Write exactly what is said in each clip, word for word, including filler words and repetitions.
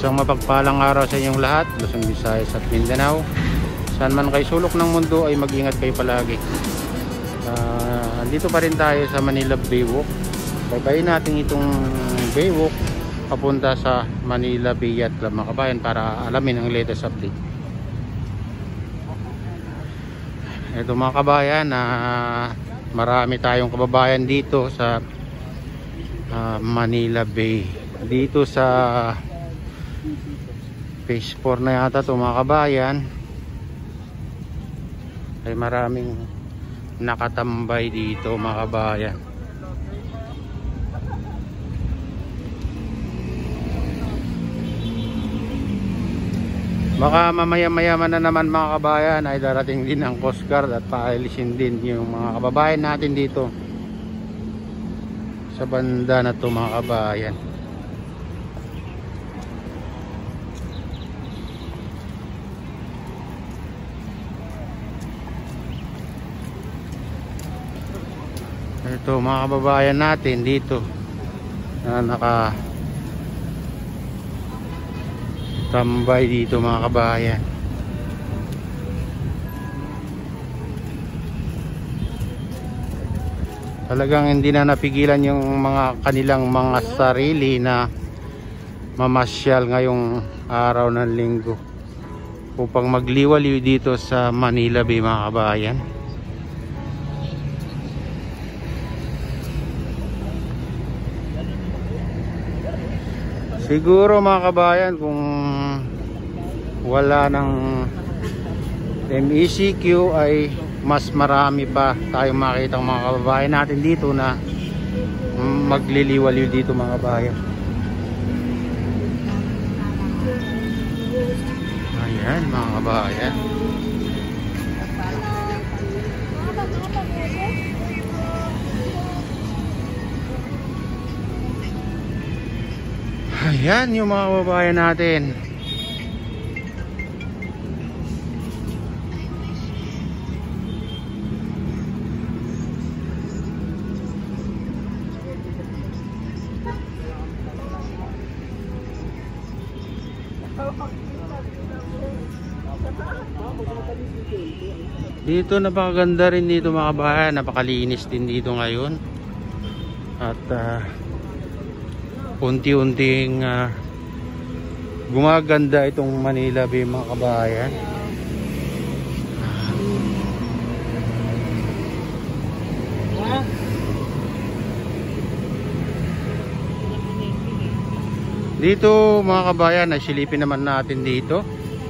Isang mapagpalang araw sa inyong lahat, Luzon, Visayas at Mindanao. Saan man kayo sulok ng mundo ay mag-ingat kayo palagi. Uh, andito pa rin tayo sa Manila Baywalk. Baybayin natin itong Baywalk papunta sa Manila Bay Yacht Club, mga kabayan, para alamin ang latest update. Ito mga kabayan, uh, marami tayong kababayan dito sa uh, Manila Bay. Dito sa phase four na yata ito mga kabayan, ay maraming nakatambay dito mga kabayan. Baka mamaya-mayaman na naman mga kabayan ay darating din ang Coast Guard at paalisin din yung mga kababayan natin dito sa banda na ito mga kabayan. Ito mga kababayan natin dito na naka tambay dito mga kabayan. Talagang hindi na napigilan yung mga kanilang mga sarili na mamasyal ngayong araw ng linggo upang magliwaliw dito sa Manila Bay mga kabayan. Siguro mga kabayan, kung wala ng M E C Q ay mas marami pa tayong makita mga kababayan natin dito na magliliwaliw dito mga kabayan. Ayan mga kabayan. Ayan yung mga kababayan natin. Dito napakaganda rin dito mga kababayan, napakalinis din dito ngayon. At uh, unti-unting uh, gumaganda itong Manila Bay mga kabayan. Dito mga kabayan, nasilipin naman natin dito.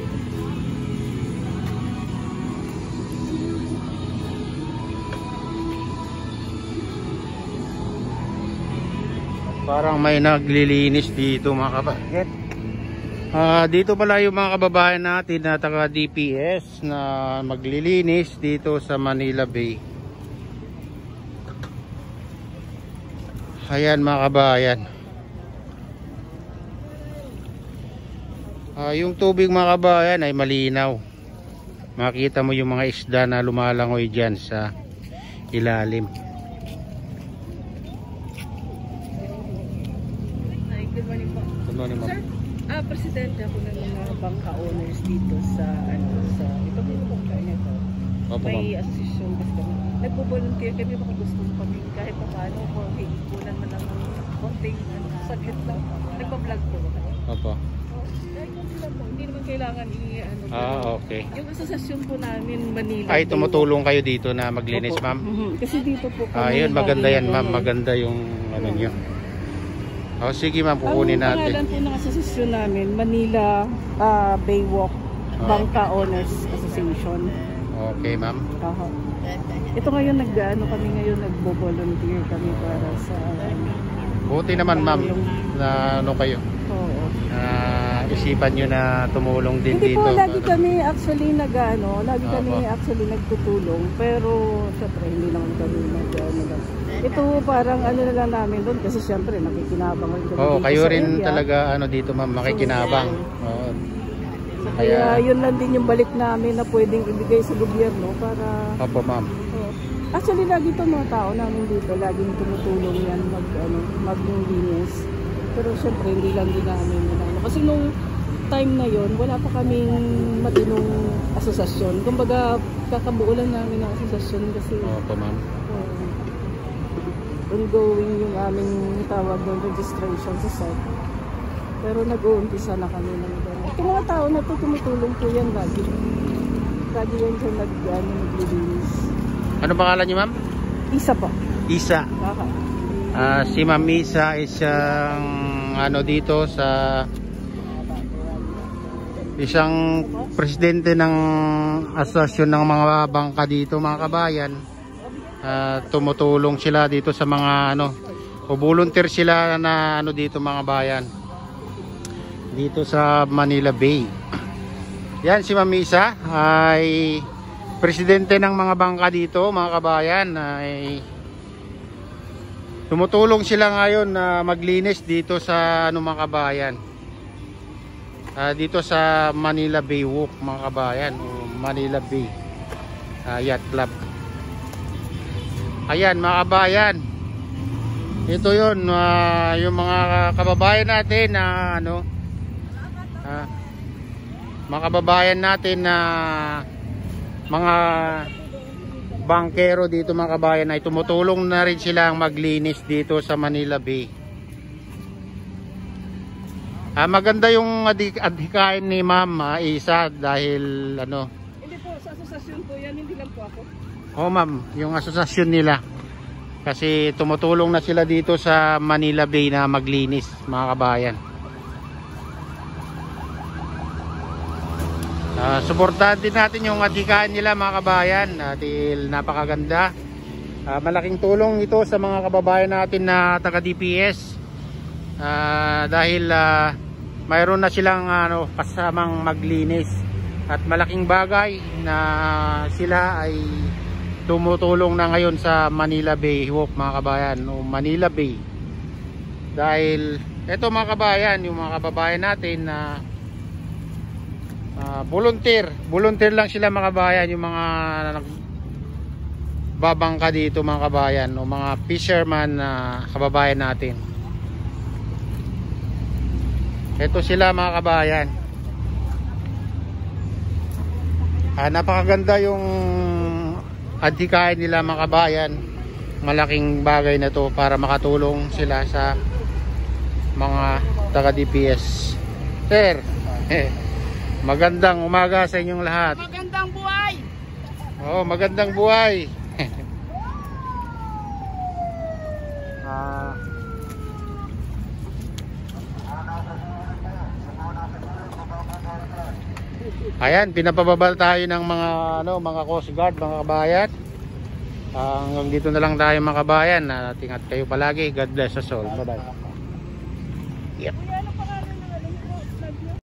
Parang may naglilinis dito mga kabayan. Uh, dito pala yung mga kababayan natin na taga D P S na maglilinis dito sa Manila Bay. Ayan mga kabayan. Uh, yung tubig mga kabayan ay malinaw. Makita mo yung mga isda na lumalangoy dyan sa ilalim. Sir, ah, presidente ako ng mga bangka owners dito sa ano sa ito dito po kaya ito. May association gusto kami. Nagbo-volunteer kami baka gusto kami kahit pa paano kung hikunan man lang ng konting ano, saglit lang. Nagpa-vlog po. Opo. Hindi naman kailangan i-ano. Ah, okay. Yung asosasyon po namin Manila. Ay, tumutulong kayo dito na maglinis, ma'am? Mm-hmm. Kasi dito po kami. Ah, yun, maganda yan, ma'am. Maganda yung ano nyo. Oh, sige ma'am, kukunin natin. Ang pangalan po ng asosasyon namin, Manila uh, Baywalk oh. Bangka Owners Association. Okay ma'am. Uh-huh. Ito ngayon, nag-ano kami ngayon, nagbo-volunteer kami para sa... Buti naman ma'am, na ano kayo. Oo. Uh, isipan nyo na tumulong din Hindi dito. Hindi po, lagi kami actually nag-ano, lagi oh, kami po. actually nagtutulong. Pero, syempre, hindi naman kami nag-ano lang. Ito parang ano na lang namin doon kasi syempre nakikinabang rin kami. Oh, kayo rin area. talaga ano dito ma'am, makikinabang. So, oh. So, kaya, kaya yun lang din yung balik namin na pwedeng ibigay sa gobyerno para... Opo ma'am. Oh. Actually lagi itong mga tao namin dito, laging tumutulong yan mag, ano, maglinis. Pero syempre hindi lang din namin ano. Kasi nung time na yon wala pa kaming matinong asosasyon. Kumbaga kakabuo lang namin ng asosasyon kasi Opo, ma'am. uh, ongoing yung aming tawag ng registration sa S E C. Pero nag-uumpisa na kami ng gano'n. Itong mga tao na to tumutulong po yan lagi. Lagi yan siya nag, ano, naglilinis. Ano pangalan niyo, ma'am? Isa po. Isa. Baka. Ah, si Ma'am Isa isang ano dito sa isang presidente ng asosasyon ng mga bangka dito, mga kabayan. Ah, tumutulong sila dito sa mga ano, o volunteer sila na ano dito, mga bayan. Dito sa Manila Bay. Yan si Ma'am Isa ay presidente ng mga bangka dito, mga kabayan. Ay tumutulong sila ngayon na maglinis dito sa ano, mga kabayan. Uh, dito sa Manila Bay Walk, mga kabayan, o Manila Bay uh, Yacht Club. Ayan, mga kabayan. Ito 'yon, uh, yung mga kababayan natin na ano, uh, mga kababayan natin na mga bangkero dito, mga kabayan, ay tumutulong na rin silang maglinis dito sa Manila Bay. Ah, maganda yung adik adhikain ni Ma'am ah, Isa dahil ano. Hindi po, sa asosasyon po yan, hindi lang po ako. Oh, ma'am, yung asosasyon nila. Kasi tumutulong na sila dito sa Manila Bay na maglinis, mga kabayan. Uh, suportahan din natin yung adhikain nila, mga kabayan, dahil napakaganda. Uh, malaking tulong ito sa mga kababayan natin na taga D P S. Uh, dahil uh, mayroon na silang ano, kasamang maglinis. At malaking bagay na sila ay tumutulong na ngayon sa Manila Bay Walk, mga kabayan, o Manila Bay. Dahil eto, mga kabayan, yung mga kababayan natin na Uh, volunteer, volunteer lang sila, mga kabayan, yung mga babangka dito, mga kabayan, o mga fisherman na uh, kababayan natin. Ito sila, mga kabayan. Uh, napakaganda yung adhikain nila, mga kabayan. Malaking bagay na to para makatulong sila sa mga taga D P S. Sir, magandang umaga sa inyong lahat. Magandang buhay. Oh, magandang buhay. ah. Ayan, pinapababal tayo ng mga ano, mga Coast Guard, mga kabayan. Ah, hanggang dito na lang tayo, mga kabayan. Uh, tingat kayo palagi. God bless us all. Bye-bye. Yep.